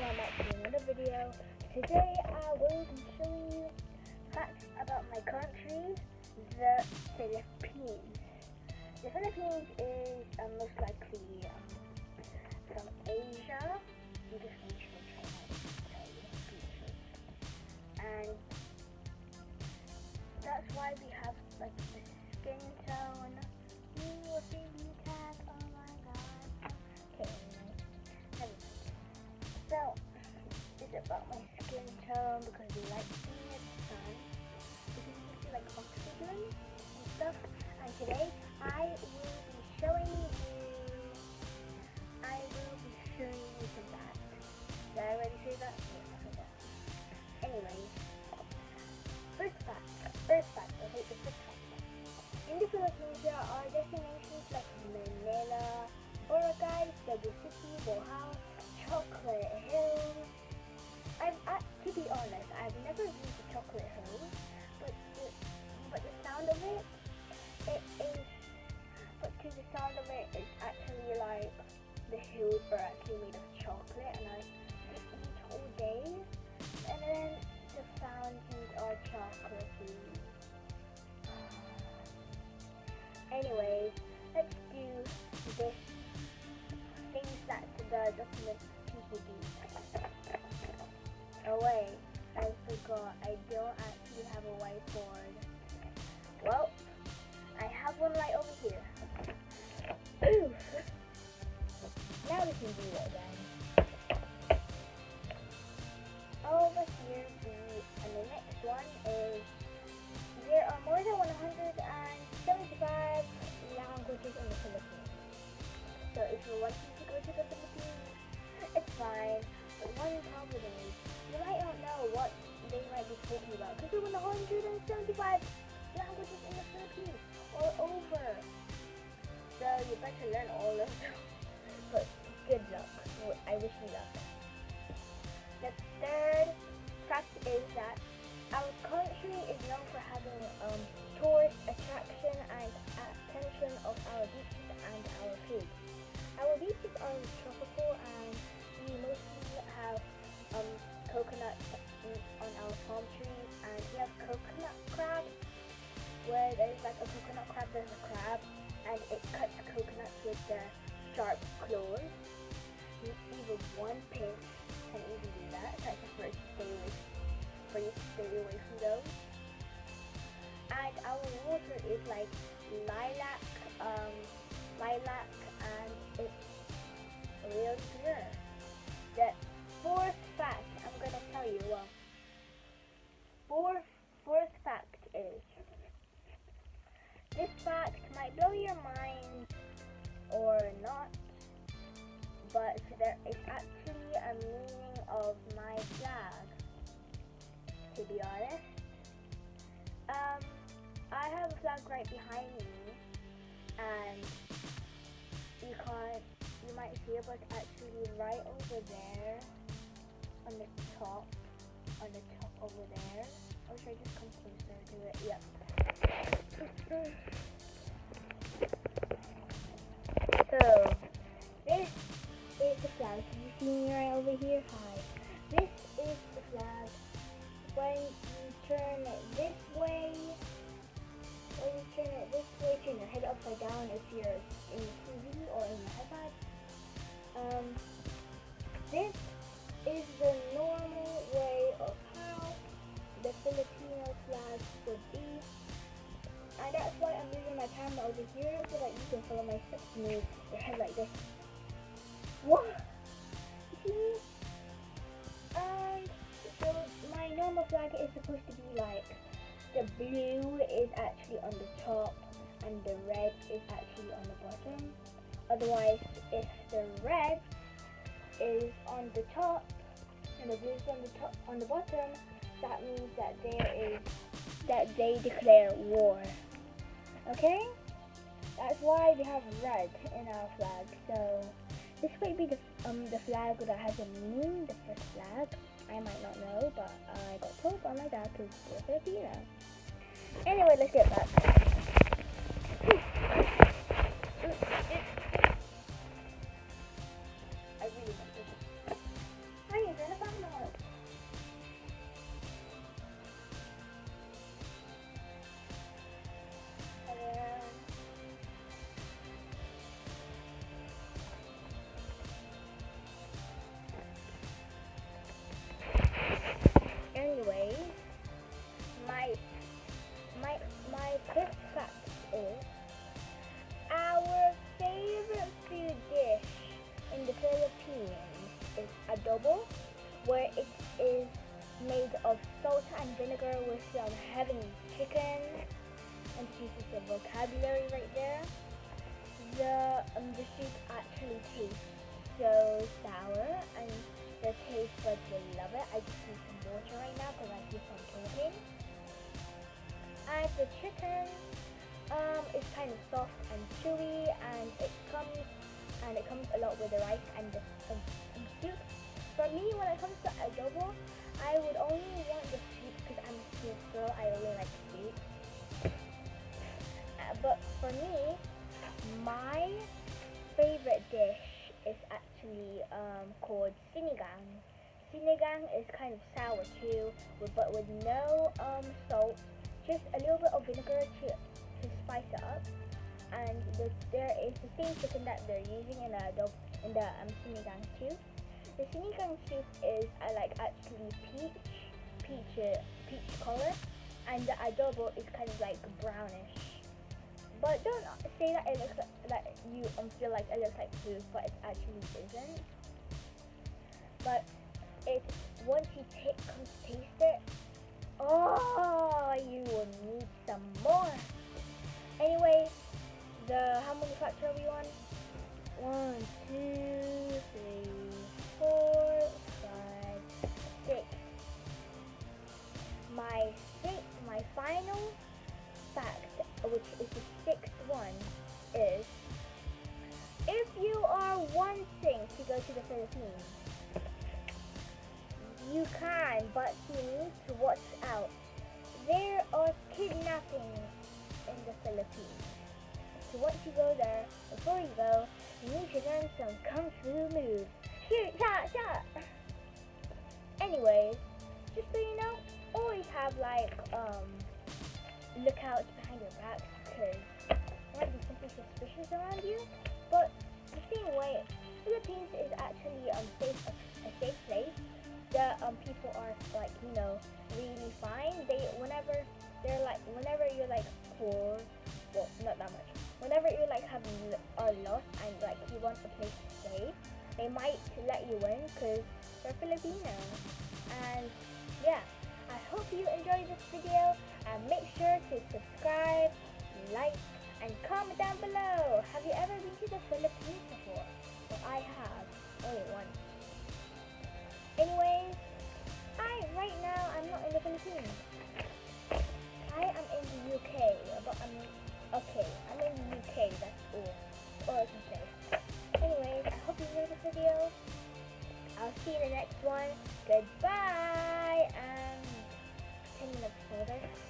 welcome back to another video. Today I will be showing you facts about my country, the Philippines. The Philippines is most likely from Asia. You just need to try and that's why we have like the skin tone. You a baby tag, oh my god. Okay, never mind. So, it's about my skin tone because we like being in the sun. This is like oxygen and stuff. And today I will be showing you some facts. Did I already say that? Yes, I forgot. Anyways, first fact. Okay, the first fact. In the Philippines, there are destinations like Manila, Boracay, Cebu City, Bohol, Chocolate Hill. To be honest, I've never been to Chocolate Hill, but the sound of it is. But to the sound of it, it's actually like the hills are actually made of chocolate, and I could eat all day, and then the fountains are chocolatey. Anyways, let's do this things that the document people do. Oh wait, I forgot, I don't actually have a whiteboard. Well, I have one right over here. Ooh. Now we can do it again. Over here, and the next one is, there are more than 175 languages in the Philippines. So if you're wanting to go to the Philippines, it's fine. But one problem is, you might not know what they might be talking about, because there are 175 languages in the Philippines, all over. So you better learn all of them. But good luck. I wish you luck. The third fact is that our country is known for having tourist attraction and attention of our beaches and our food. Our beaches are tropical, and we mostly have coconuts on our palm trees, and we have coconut crab, where there's like a coconut crab, there's a crab, and it cuts coconuts with the sharp claws. Even one pinch can even do that. So I prefer for you to stay away from those. And our water is like lilac, and it's real clear. The fourth fact I'm gonna tell you. Fourth fact is, this fact might blow your mind or not, but there is actually a meaning of my flag. To be honest, I have a flag right behind me, and you might see it, but it's actually right over there, on the top over there. Or should I just come closer to it? Yep. So, this is the flag. Can you see me right over here? Hi. This is the flag. When you turn it this way, turn your head upside down if you're in the TV or in your iPad. This is the normal way of how the Filipino flag would be. And that's why I'm moving my camera over here, so that you can follow my steps. Move your head like this. What? You see? And so my normal flag is supposed to be like, the blue is actually on the top and the red is actually on the bottom. Otherwise, if the red is on the top and the blue is on the bottom, that means that they declare war. Okay? That's why we have red in our flag. So this might be the flag that has a meaning, the first flag. I might not know, but I got told by my dad because we're Filipino. Anyway, let's get back. I really want this. Hi, Philippines is adobo, where it is made of salt and vinegar with some heavy chicken. And this is the vocabulary right there. The soup actually tastes so sour, and the taste buds will love it. I just need some water right now because I keep on talking. And the chicken is kind of soft and chewy, and it comes a lot with the rice and the soup. For me, when it comes to adobo, I would only want the soup because I'm a soup girl. I really like soup. But for me, my favorite dish is actually called sinigang. Sinigang is kind of sour too, but with no salt, just a little bit of vinegar to spice it up. And there is the same chicken that they're using in the sinigang soup. The sinigang soup is actually peach color, and the adobo is kind of like brownish. But don't say that it looks like you feel like it looks like food, but it actually isn't. But once you come to taste it, oh, you will need some more. Anyway, how many facts are we on? 1, 2, 3, 4, 5, 6. My final fact, which is the 6th one, is if you are wanting to go to the Philippines, you can, but you need to watch out. There are kidnappings in the Philippines. So once you go there, before you go, you need to learn some kung fu moves. Shoot, shot, shot. Anyways, just so you know, always have lookouts behind your back because there might be something suspicious around you. But the same way, Philippines is actually a safe place. The people are really fine. Whenever you're poor, well, not that much. Whenever you're are lost and you want a place to stay, they might let you in because they're Filipino. And yeah, I hope you enjoyed this video, and make sure to subscribe, like, and comment down below. Have you ever been to the Philippines before? Well, I have, only once. Anyways, right now I'm not in the Philippines. I am in the UK, but I'm in the UK, that's all I can say. Anyways, I hope you enjoyed this video. I'll see you in the next one. Goodbye, and 10 minutes further.